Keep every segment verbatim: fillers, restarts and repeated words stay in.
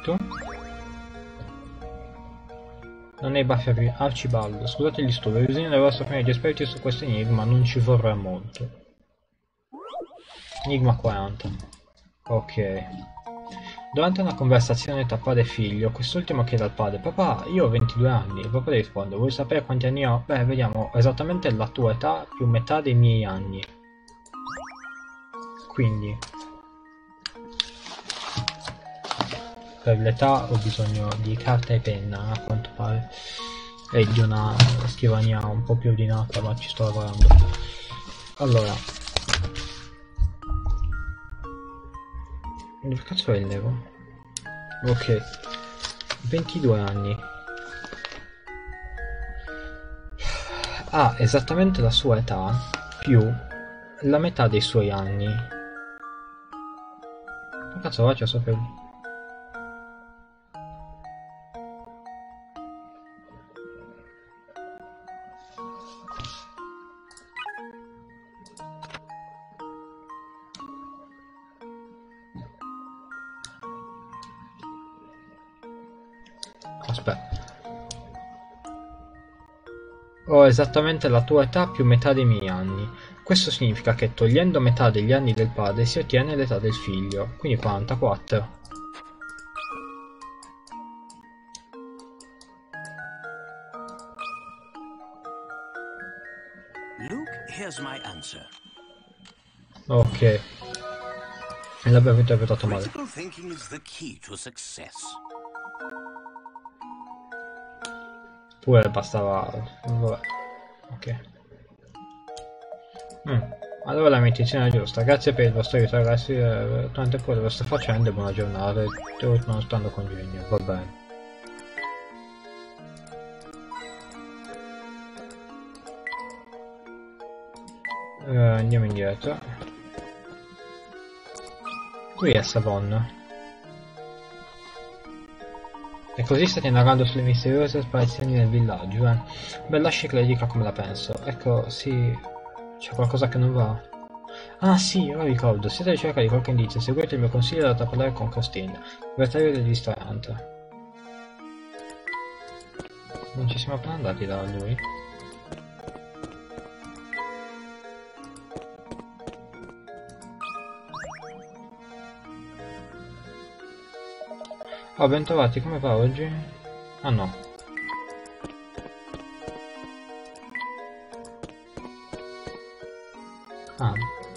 tu? Non hai baffia più. Archibald, scusate gli studi, bisogna della vostra opinione di esperti su questo enigma, non ci vorrà molto. Enigma quaranta. Ok. Durante una conversazione tra padre e figlio, quest'ultimo chiede al padre: papà, io ho ventidue anni. Il papà risponde: vuoi sapere quanti anni ho? Beh, vediamo, esattamente la tua età più metà dei miei anni. Quindi, per l'età ho bisogno di carta e penna, a quanto pare. E di una scrivania un po' più ordinata, ma ci sto lavorando. Allora. Dove cazzo è il nero? Ok. ventidue anni. Ha esattamente la sua età più la metà dei suoi anni. Che cazzo faccio a sapere? Aspetta. Ho esattamente la tua età più metà dei miei anni. Questo significa che togliendo metà degli anni del padre si ottiene l'età del figlio, quindi quarantaquattro. Luke, here's my answer. Ok. E l'abbiamo interpretato male. Critical thinking is the key to success. Pure bastava... Vabbè. Ok. Mm. Allora la mia intenzione è giusta. Grazie per il vostro aiuto ragazzi, eh, tante cose lo sto facendo, buona giornata, tutto non stando congegno, va bene. Eh, andiamo indietro. Qui è Savon. E così state indagando sulle misteriose sparizioni nel villaggio, eh? Beh, lasci che le dica come la penso. Ecco, sì... C'è qualcosa che non va? Ah sì, ora ricordo, siete alla ricerca di qualche indizio, seguite il mio consiglio e andate a parlare con Costin, proprietario del ristorante. Non ci siamo appena andati da lui? Oh, bentrovati, come va oggi? Ah no. Ah.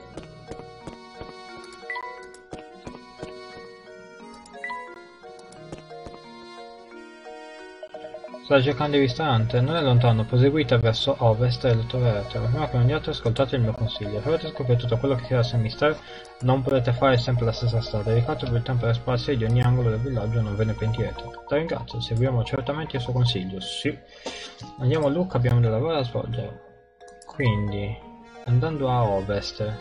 Sta cercando il ristorante, non è lontano, proseguite verso ovest e lo troverete. Ma prima che andiate ascoltate il mio consiglio. Se avete scoperto tutto quello che chiede a Mister, non potete fare sempre la stessa strada. Dedicatevi il tempo per esplorare di ogni angolo del villaggio, non ve ne pentirete. Ti ringrazio, seguiamo certamente il suo consiglio. Sì. Andiamo a Luca, abbiamo del lavoro da svolgere. Quindi, andando a ovest.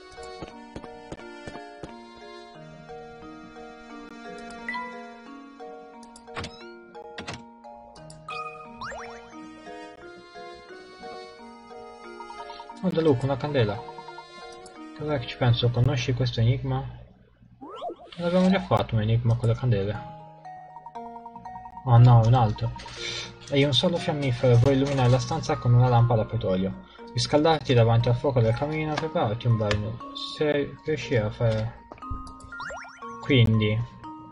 Oh, da Luca, una candela. Ora che ci penso, conosci questo enigma? L'abbiamo già fatto un enigma con le candele. Oh no, un altro. Hai un solo fiammifero e vuoi illuminare la stanza con una lampada a petrolio. Riscaldarti davanti al fuoco del camino e prepararti un bagno. Se riuscire a fare... Quindi...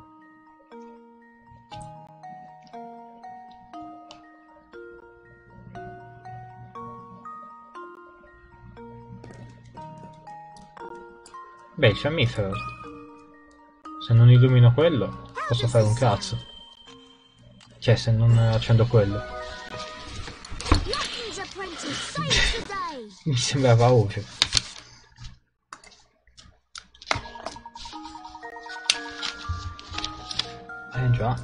Beh, il fiammifero. Se non illumino quello, posso fare un cazzo. Cioè, se non accendo quello. Mi sembrava ovvio. Eh già.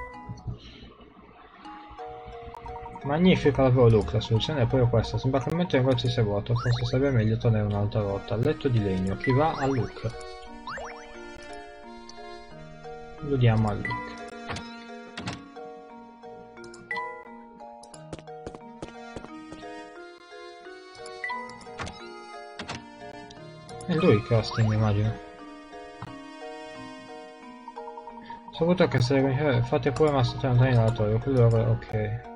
Magnifico lavoro Luke, la soluzione è proprio questa. Sembra che il momento del negozio sia vuoto, forse sarebbe meglio tornare un'altra volta. Letto di legno, chi va a Luke? Lo diamo a Luke. È lui il casting, immagino. Saputo che se le fate pure ma state lontani dalla torre, quello è ok.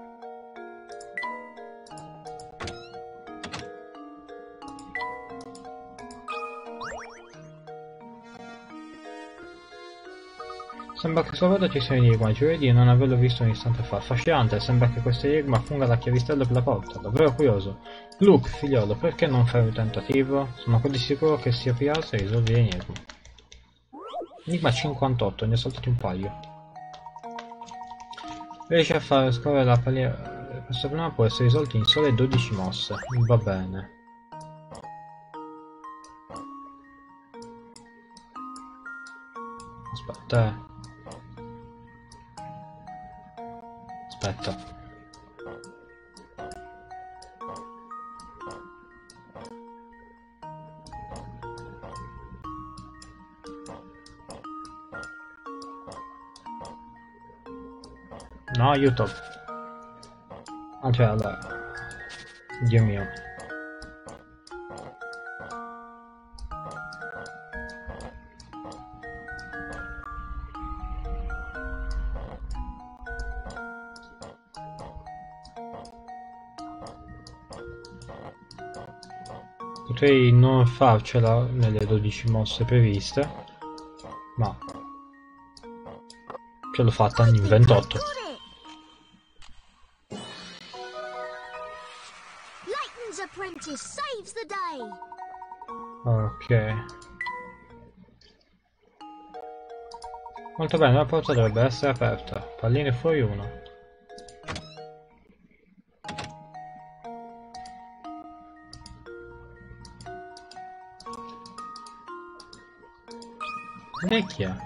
Sembra che sulla volta ci sia un enigma, giurei di non averlo visto un istante fa. Affascinante, sembra che questo enigma funga da chiavistello per la porta, davvero curioso. Luke, figliolo, perché non fai un tentativo? Sono quasi sicuro che sia aprirsi e risolvi l'enigma. Enigma cinquantotto, ne ho saltati un paio. Riesci a far scorrere la pallina. Questo problema può essere risolto in sole dodici mosse. Va bene. Aspetta, eh. Aspetta. No, aiuto. Ah, cioè, allora. Dio mio. Potrei non farcela nelle dodici mosse previste, ma ce l'ho fatta in ventotto. Ok. Molto bene, la porta dovrebbe essere aperta. Palline fuori uno. Lei chi è?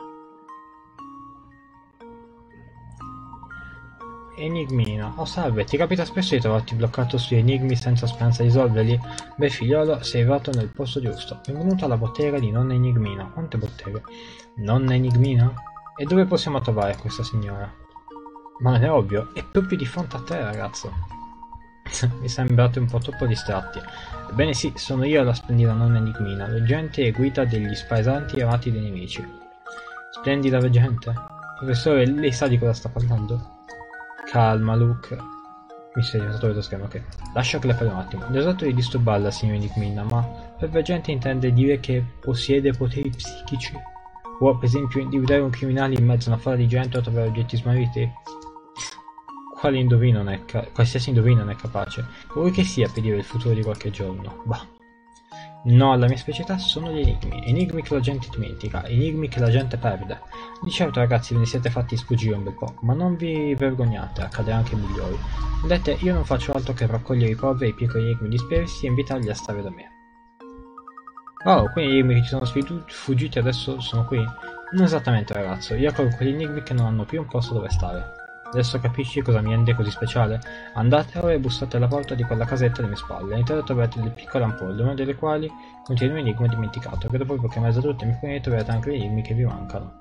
Enigmina. Oh salve, ti capita spesso di trovarti bloccato sugli enigmi senza speranza di risolverli? Beh figliolo, sei arrivato nel posto giusto. Benvenuto alla bottega di nonna Enigmina. Quante botteghe? Nonna Enigmina? E dove possiamo trovare questa signora? Ma non è ovvio, è proprio di fronte a te ragazzo. Mi sembrate un po' troppo distratti. Ebbene sì, sono io la splendida nonna Enigmina, veggente e guida degli spaesanti e amati dei nemici. Splendida veggente? Professore, lei sa di cosa sta parlando? Calma, Luke. Mi sei diventato dello schermo, ok. Lascia che le parli un attimo. Desidero di disturbarla, signor Enigmina, ma per veggente intende dire che possiede poteri psichici? Può, per esempio, individuare un criminale in mezzo a una folla di gente o trovare oggetti smarriti? Quale indovino non è ca- qualsiasi indovino non è capace, vuoi che sia per dire il futuro di qualche giorno. Bah. No, la mia specialità sono gli enigmi, enigmi che la gente dimentica, enigmi che la gente perde. Di certo ragazzi ve ne siete fatti sfuggire un bel po', ma non vi vergognate, accade anche ai migliori. Vedete, io non faccio altro che raccogliere i poveri e i piccoli enigmi dispersi e invitarli a stare da me. Oh, quindi gli enigmi che ci sono sfuggiti adesso sono qui? Non esattamente ragazzo, io accolgo quegli enigmi che non hanno più un posto dove stare. Adesso capisci cosa mi rende così speciale? Andate ora e bussate alla porta di quella casetta alle mie spalle. All'interno troverete delle piccole ampolle, una delle quali contiene un enigma dimenticato. Credo proprio che in mezzo a tutte le mie forniture troverete anche gli enigmi che vi mancano.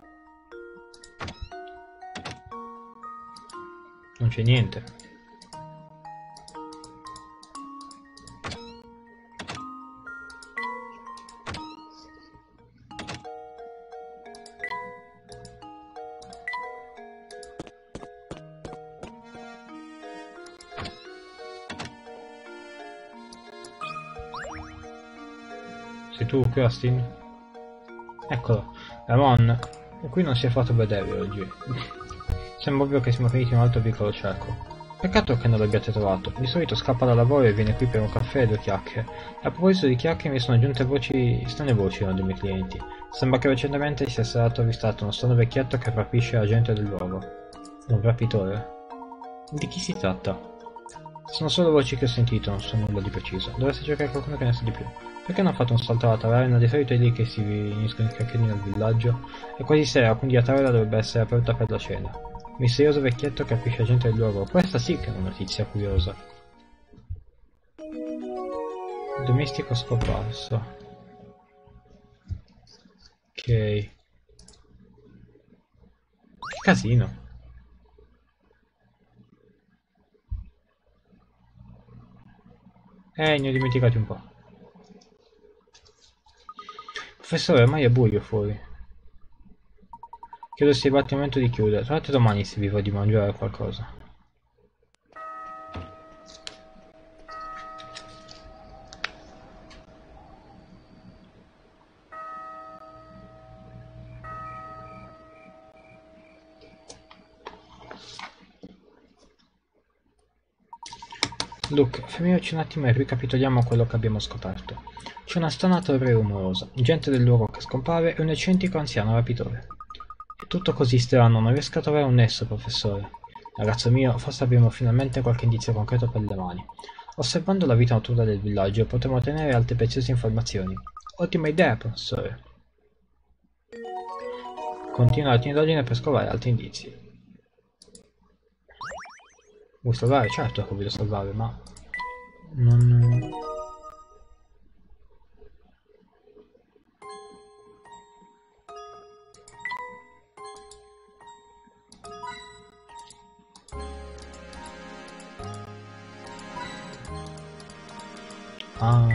Non c'è niente. Sei tu, Krustin? Eccolo, Ramon, qui non si è fatto vedere oggi. Sembra ovvio che siamo finiti in un altro piccolo cieco. Peccato che non l'abbiate trovato. Di solito scappa da lavoro e viene qui per un caffè e due chiacchiere. A proposito di chiacchiere mi sono aggiunte voci, strane voci da uno dei miei clienti. Sembra che recentemente sia stato avvistato uno strano vecchietto che rapisce la gente del luogo. Un rapitore? Di chi si tratta? Sono solo voci che ho sentito, non so nulla di preciso. Dovreste cercare qualcuno che ne sa di più. Perché non fate un salto alla taverna? Di solito è lì che si riuniscono i chiacchierini nel villaggio. È quasi sera, quindi la taverna dovrebbe essere aperta per la cena. Misterioso vecchietto che capisce la gente del luogo. Questa sì che è una notizia curiosa. Domestico scomparso. Ok. Che casino. Eh, ne ho dimenticati un po'. Professore, ormai è buio fuori. Chiedo se è il momento di chiudere. Tornate domani se vi va di mangiare qualcosa. Luke, fermiamoci un attimo e ricapitoliamo quello che abbiamo scoperto. C'è una strana torre rumorosa, gente del luogo che scompare e un eccentrico anziano rapitore. È tutto così strano, non riesco a trovare un nesso, professore. Ragazzo mio, forse abbiamo finalmente qualche indizio concreto per le mani. Osservando la vita notturna del villaggio potremo ottenere altre preziose informazioni. Ottima idea, professore. Continua la indagine per scovare altri indizi. Vuoi salvare? Certo che voglio salvare, ma... non... Ah...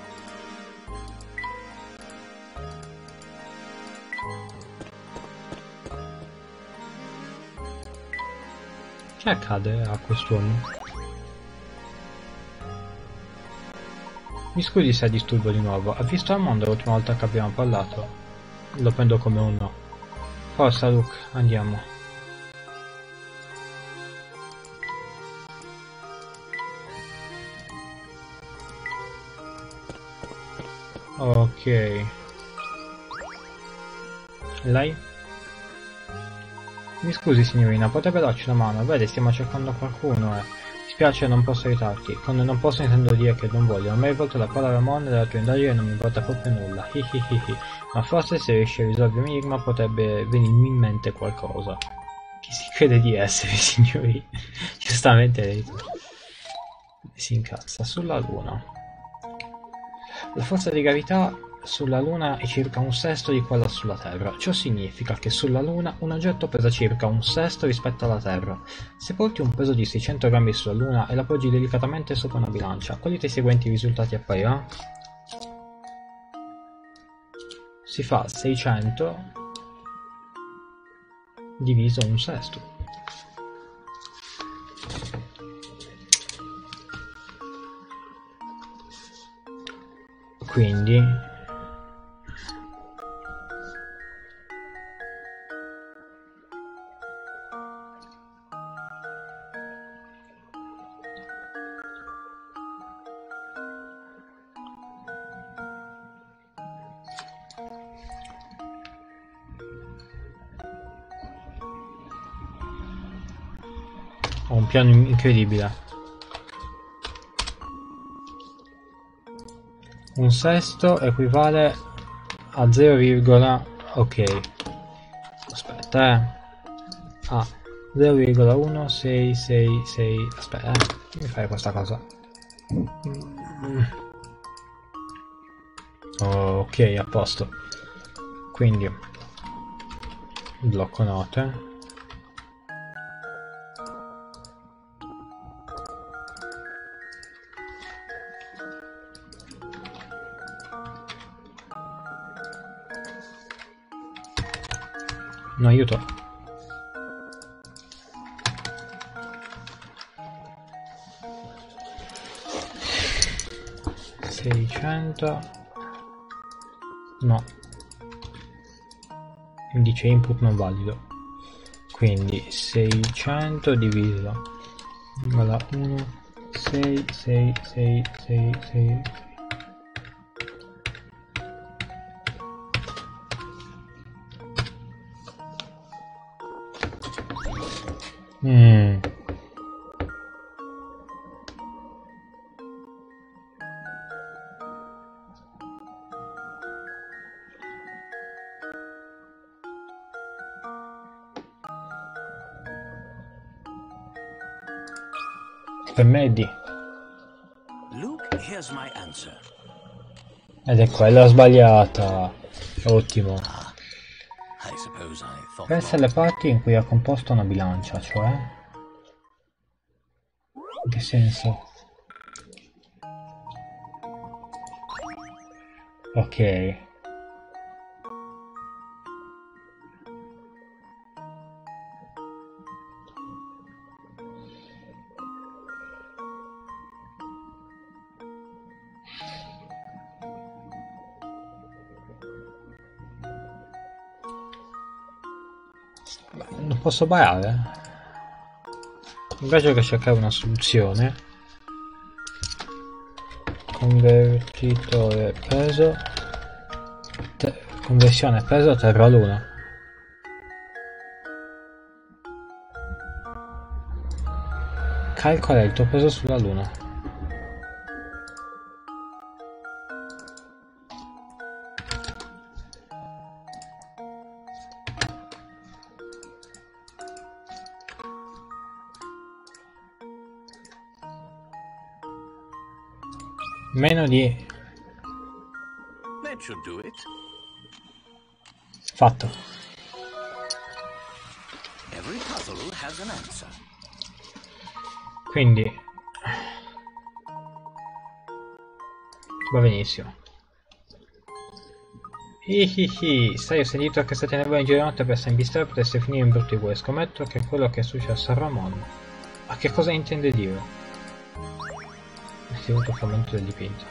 Che accade a quest'uomo? Mi scusi se disturbo di nuovo, ha visto Armando l'ultima volta che abbiamo parlato? Lo prendo come un no. Forza Luke, andiamo. Ok. Lei? Mi scusi signorina, potrebbe darci una mano? Vede, stiamo cercando qualcuno e... Mi spiace, non posso aiutarti. Quando non posso intendo dire che non voglio. Non mi hai rivolto la palla a Ramon e della tua indagine non mi importa proprio nulla. Hihihihi. Ma forse se riesci a risolvere l'enigma potrebbe venirmi in mente qualcosa. Chi si crede di essere, signori? Giustamente lei. Si incazza. Sulla Luna. La forza di gravità sulla Luna è circa un sesto di quella sulla Terra. Ciò significa che sulla Luna un oggetto pesa circa un sesto rispetto alla Terra. Se porti un peso di seicento grammi sulla Luna e la poggi delicatamente sopra una bilancia, quali dei seguenti risultati apparirà? Si fa seicento diviso un sesto. Quindi ho un piano incredibile. Un sesto equivale a zero, ok. Aspetta, eh. A zero virgola uno sei sei sei. Aspetta, eh. Fammi fare questa cosa. Ok, a posto. Quindi blocco note. No, aiuto. seicento. No. Indice input non valido. Quindi seicento diviso da uno sei sei sei sei sei. Mm. Per me è D. Luke, here's my answer. Ed è quella sbagliata. Ottimo. I suppose I thought Pensa wrong. alle parti in cui ha composto una bilancia, cioè? In che senso? Ok. Beh, non posso barare. Invece che cercare una soluzione, convertitore peso, te, conversione peso terra luna. Calcola il tuo peso sulla luna. Meno di... That should do it. Fatto. Every puzzle has an answer. Quindi... va benissimo. Hihihi, sai, ho sentito che state nevando in giro di notte per Saint Bister potesse finire in brutti guai. Scommetto che è quello che è successo a Ramon. Ma che cosa intende dire? È tenuto il frammento del dipinto.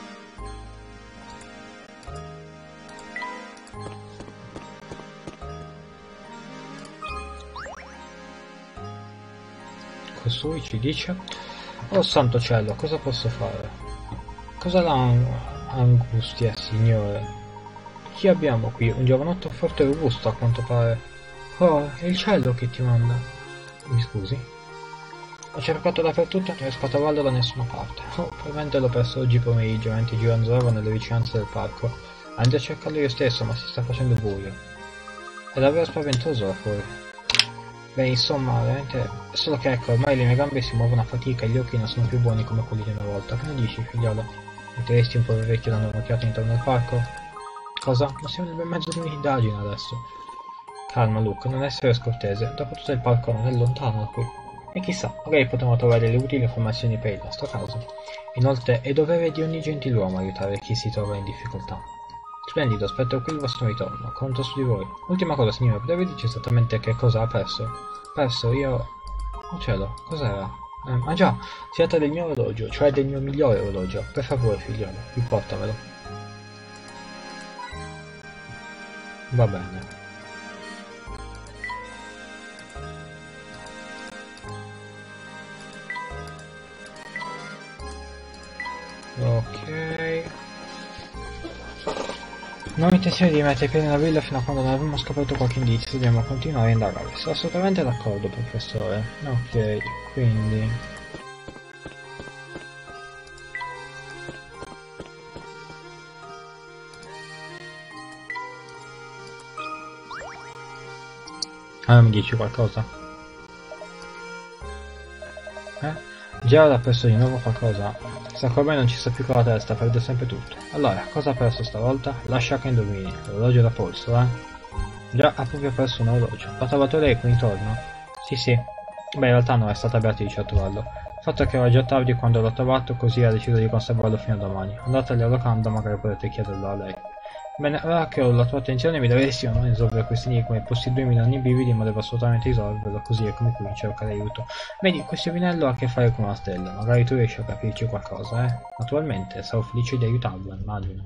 Costui ci dice: oh santo cielo, cosa posso fare? Cosa la angustia, signore? Chi abbiamo qui? Un giovanotto forte e robusto, a quanto pare. Oh, è il cielo che ti manda. Mi scusi? Ho cercato dappertutto e non riesco a trovarlo da nessuna parte. Oh, probabilmente l'ho perso oggi pomeriggio mentre gironzolavo nelle vicinanze del parco. Andai a cercarlo io stesso, ma si sta facendo buio. È davvero spaventoso là fuori. Beh, insomma, veramente... Solo che ecco, ormai le mie gambe si muovono a fatica e gli occhi non sono più buoni come quelli di una volta. Che ne dici, figliolo? Metteresti un po' vecchio dando un'occhiata intorno al parco? Cosa? Ma siamo nel mezzo di un'indagine adesso. Calma, Luke, non essere scortese. Dopotutto il parco non è lontano da qui. E chissà, magari potremo trovare delle utili informazioni per il nostro caso. Inoltre, è dovere di ogni gentiluomo aiutare chi si trova in difficoltà. Splendido, aspetto qui il vostro ritorno. Conto su di voi. Ultima cosa, signore, potrebbe dirci esattamente che cosa ha perso? Perso? Io... Oh cielo, cos'era? Eh, ah già, si tratta del mio orologio, cioè del mio migliore orologio. Per favore, figliolo, riportamelo. Va bene. Ok. Non ho intenzione di mettere piede nella villa fino a quando non avremo scoperto qualche indizio. Dobbiamo continuare a indagare. Sono assolutamente d'accordo, professore. Ok, quindi... Ah, mi dici qualcosa? Eh? Già ha perso di nuovo qualcosa? Sa che ormai non ci sta più con la testa, perde sempre tutto. Allora, cosa ha perso stavolta? Lascia che indovini. L'orologio da polso, eh? Già, ha proprio perso un orologio. L'ha trovato lei qui intorno? Sì, sì. Beh, in realtà non è stata Beatrice a trovarlo. Il fatto è che era già tardi quando l'ho trovato, così ha deciso di conservarlo fino a domani. Andateli alla locanda, magari potete chiederlo a lei. Bene, ora che ho la tua attenzione mi dovresti o no risolvere questi enigmi e posseduirmi ogni brividi, ma devo assolutamente risolverlo, così è come qui cercare aiuto. Vedi, questo vinello ha a che fare con una stella, magari tu riesci a capirci qualcosa, eh? Naturalmente, sarò felice di aiutarlo, immagino.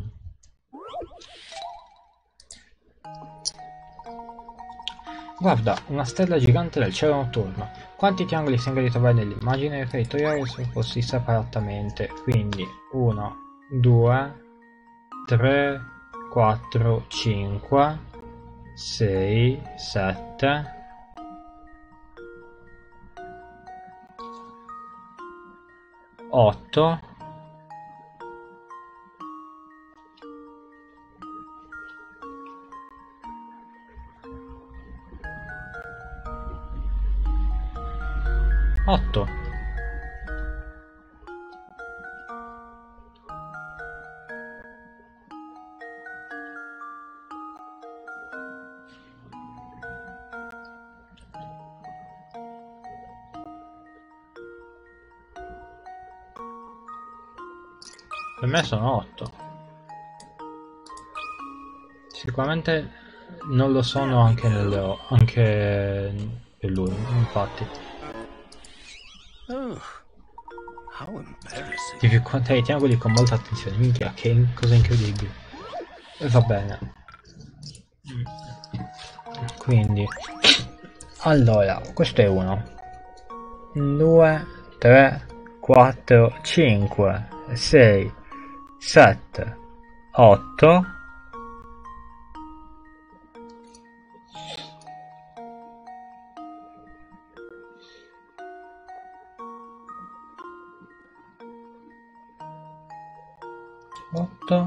Guarda, una stella gigante del cielo notturno. Quanti triangoli sembra di trovare nell'immagine? Il territoriale sono posti separatamente, quindi uno, due, tre... quattro, cinque, sei, sette, otto, otto. Per me sono otto. Sicuramente non lo sono anche nelle anche per lui, infatti. Oh, how embarrassing. Devi contare i triangoli con molta attenzione, minchia, che cosa incredibile. E va bene. Quindi Allora, questo è uno, due, tre, quattro, cinque, sei, sette, otto, otto,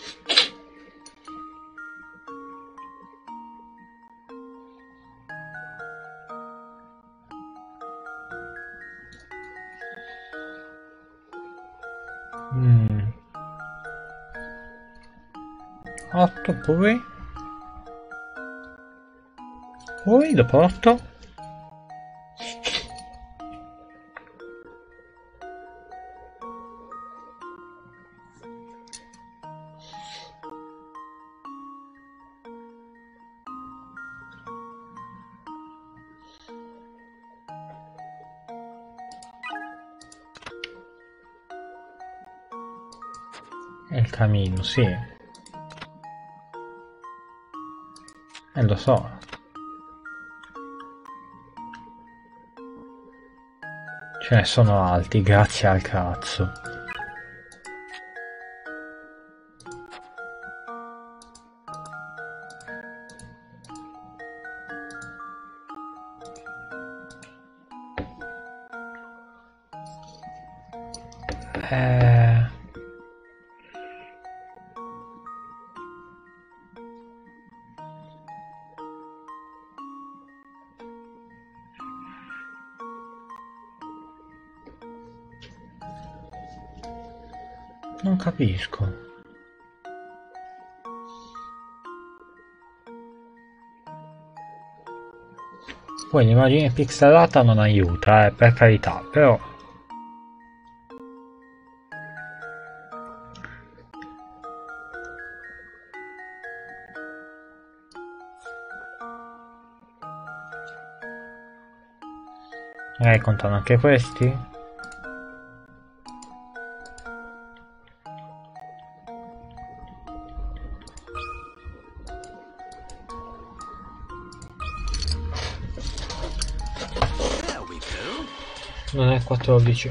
mm. otto poi, poi dopo otto, è il camino, sì, e lo so. Ce ne sono alti, grazie al cazzo. Eh... Non capisco. Poi l'immagine pixelata non aiuta, eh, per carità, però... Eh, contano anche questi? Non è quattordici.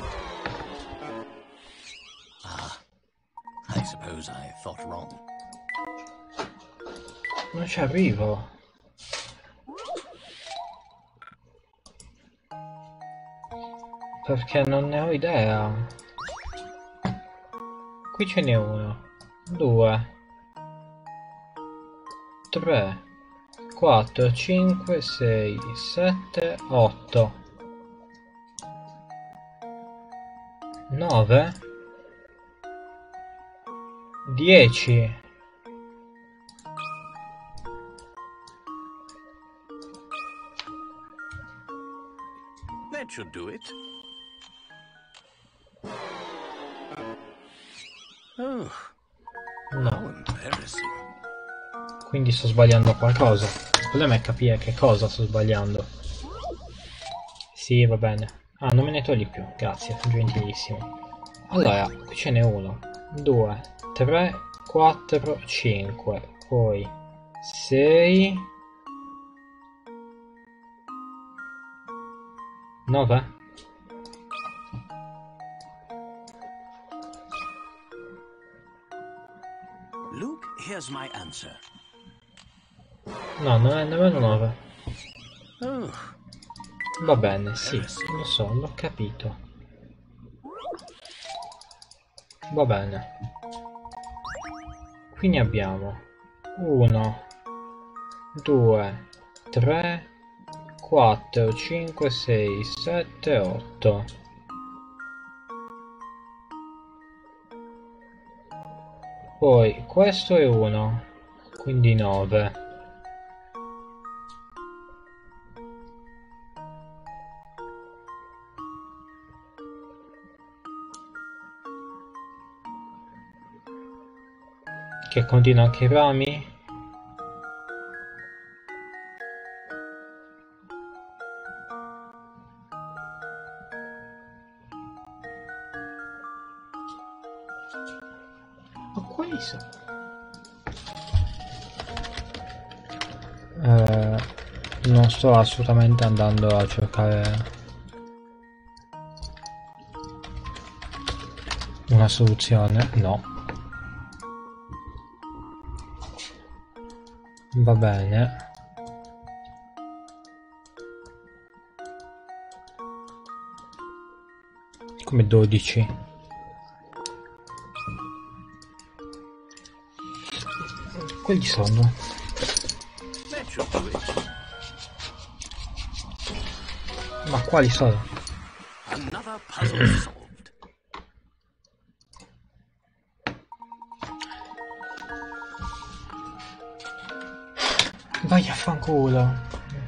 Ah, I suppose I thought wrong. Non ci arrivo. Perché non ne ho idea. Qui ce n'è uno, due, tre, quattro, cinque, sei, sette, otto, nove, dieci. That should do it. Oh, No, how embarrassing. quindi sto sbagliando qualcosa. Il problema è capire che cosa sto sbagliando. Sì, va bene. Ah, non me ne togli più, grazie, gentilissimo. Allora, qui ce n'è uno, due, tre, quattro, cinque, poi sei, nove? Luke, here's my answer. No, non è nemmeno nove. Oh, Va bene, sì, lo so, l'ho capito. Va bene. Qui ne abbiamo uno, due, tre, quattro, cinque, sei, sette, otto. Poi questo è uno, quindi nove. Che continua anche i rami? Ma quali sono? Eh, Non sto assolutamente andando a cercare una soluzione, no. Va bene. Come dodici. Quelli sono. Ma quali sono? Another puzzle solved. Vai a fanculo.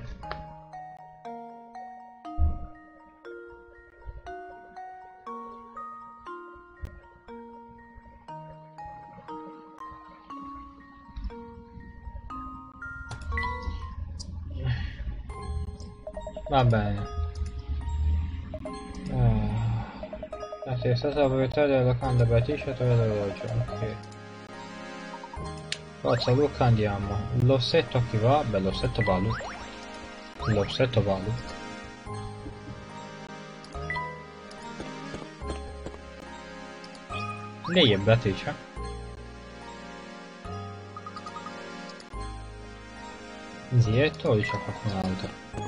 Va bene. Ah, ah sì, è stata la proprietà della locanda Bratisce tra l'orologio, ok. Forza Luca, andiamo. L'ossetto a chi va? Beh, l'ossetto va a Luca. L'ossetto va a Luca. Lei è Beatrice? Zietto o dice qualcun altro?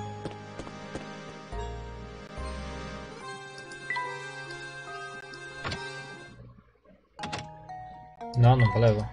No, non volevo.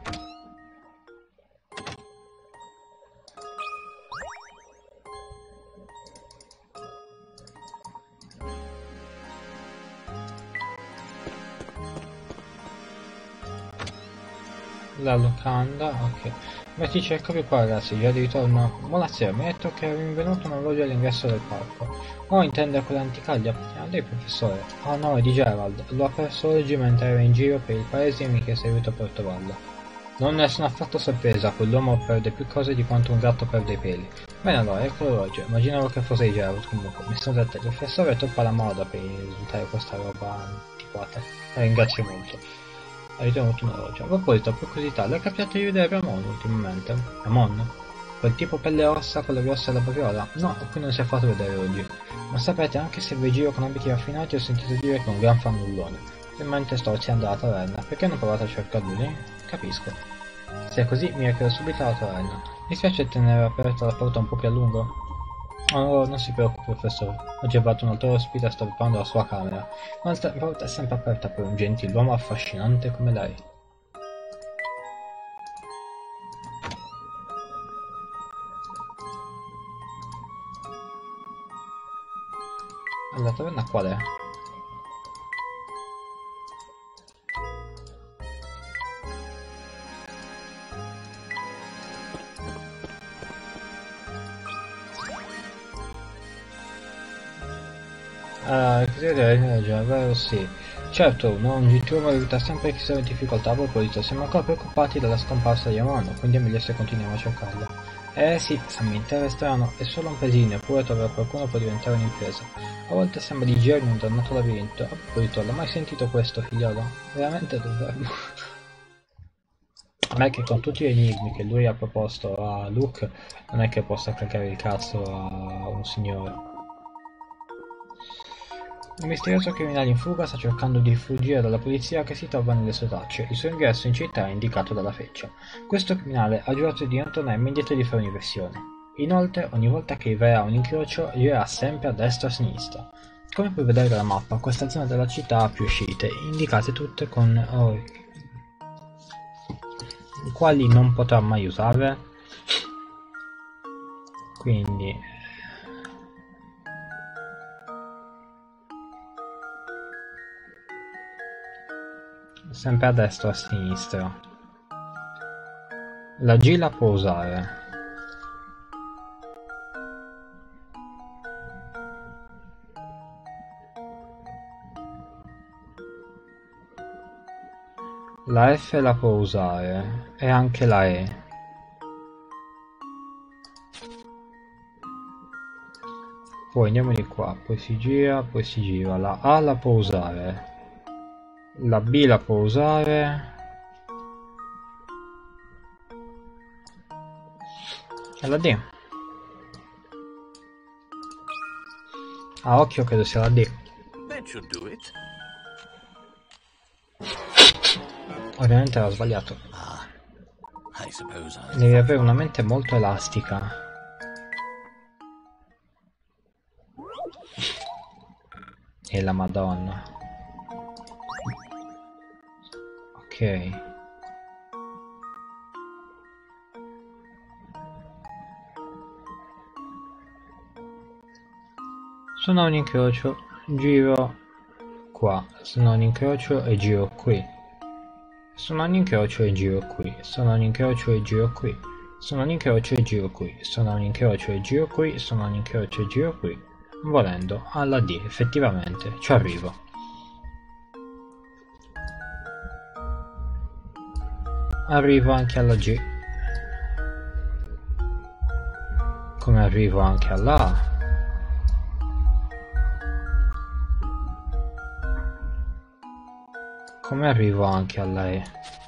La locanda, ok. Ma ti cerco più qua ragazzi, già di ritorno. Buonasera, mi ha detto che è rinvenuto un orologio all'ingresso del parco. Oh, intende quell'anticaglia? Ah, lei professore. Oh no, è di Gerald. L'ho perso oggi mentre era in giro per il paese e mi chiese aiuto per trovarlo. Non ne sono affatto sorpresa, quell'uomo perde più cose di quanto un gatto perde i peli. Bene allora, ecco l'orologio. Immaginavo che fosse di Gerald comunque. Mi sono detto, il professore è troppo alla moda per risultare questa roba antiquata. La ringrazio molto. Ha ritenuto un orologio. A proposito, per curiosità, l'hai capitato di vedere Ramon ultimamente? Ramon? Quel tipo pelle e ossa con le grosse alla barriola? No, qui non si è fatto vedere oggi. Ma sapete, anche se vai giro con abiti raffinati, ho sentito dire che è un gran fannullone. E mentre sto andando alla taverna, perché non provate a cercarlo lì? Capisco. Se è così, mi recherò subito alla taverna. Mi spiace tenere aperta la porta un po' più a lungo? Oh, non si preoccupi, professore. Oggi ho fatto un altro ospite e sto preparando la sua camera. Ma la porta è sempre aperta per un gentiluomo affascinante come lei. La taverna qual è? Ah, credere, già, vero sì. Certo, no, un gentiluomo aiuta sempre chi sarà in difficoltà. A proposito, siamo ancora preoccupati dalla scomparsa di Amano, quindi è meglio se continuiamo a cercarla. Eh sì, Samminter è strano, è solo un paesino, eppure trovare qualcuno può diventare un'impresa. A volte sembra di girare in un dannato labirinto. A proposito, l'hai mai sentito questo, figliolo? Veramente dovremmo. Non è che con tutti gli enigmi che lui ha proposto a Luke, non è che possa cagare il cazzo a un signore. Un misterioso criminale in fuga sta cercando di fuggire dalla polizia che si trova nelle sue tracce. Il suo ingresso in città è indicato dalla freccia. Questo criminale ha giurato di non tornare indietro e di fare un'inversione. Inoltre, ogni volta che verrà un incrocio, girerà sempre a destra o a sinistra. Come puoi vedere dalla mappa, questa zona della città ha più uscite, indicate tutte con oh, i quali non potrà mai usare. Quindi sempre a destra o a sinistra. La G la può usare. La F la può usare. E anche la E. Poi andiamo di qua. Poi si gira, poi si gira. La A la può usare. La B la può usare. E la D. A occhio credo sia la D. That should do it. Ovviamente era sbagliato. Ah, I suppose I... Devi avere una mente molto elastica. E la Madonna. Ok. Sono un incrocio, giro qua, sono un incrocio e giro qui. Sono un incrocio e giro qui, sono un incrocio e giro qui, sono un incrocio e giro qui, sono un incrocio e giro qui, sono un incrocio e giro qui. Volendo alla D, effettivamente, ci arrivo. Arrivo anche alla G. Come arrivo anche alla A. Come arrivo anche alla E.